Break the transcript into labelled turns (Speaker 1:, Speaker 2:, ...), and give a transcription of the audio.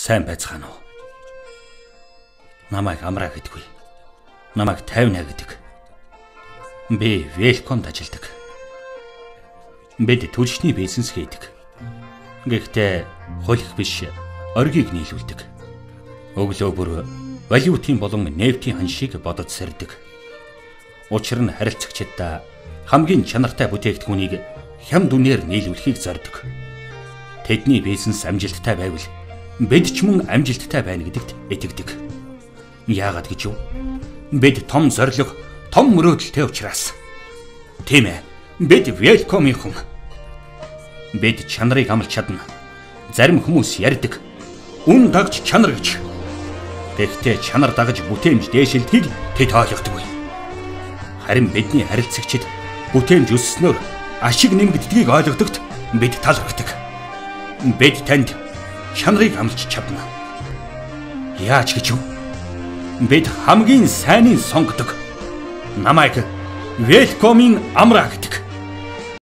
Speaker 1: Сайн байцгаана уу? Намайг Амраа гэдэггүй. Намайг 50 гэдэг. Би Велкомд ажилладаг. Бид түлшний бизнес хийдэг. Гэхдээ хулих биш, оргийг нийлүүлдэг. Өглөө бүр валютын болон нефтийн ханшийг бодож сэрдэг. Учир нь харилцагчдаа хамгийн чанартай бүтээгдэхүүнийг хямд үнээр нийлүүлэхийг зорддог. Тэдний бизнес амжилттай байвал бид ч мөн амжилттай байна гэдэгт итгэдэг. Яагаад гэж юу? Бид том зориг, том мөрөөдөлтэй учраас. Тийм ээ. Бид Велкомын хүн. Бид чанарыг амлж чадна. Зарим хүмүүс ярьдаг. Үн дагж чанар гэж. Гэхдээ чанар дагж бүтээмж дээшилдгийг тэд ойлгодоггүй. Харин бидний харилцагчид бүтээмж өсснөөр ашиг нэмэгддгийг ойлгодогт бид талархдаг. Бид танд чанарыг амлж чадна. Яаж гэж юу? Бид хамгийн сайныг сонгодог. Намайг Велкомын Амраа гэдэг.